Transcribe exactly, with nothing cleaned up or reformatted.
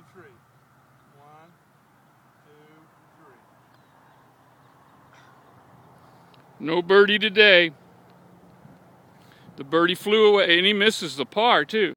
the tree. One, two, three. No birdie today. The birdie flew away, and he misses the par, too.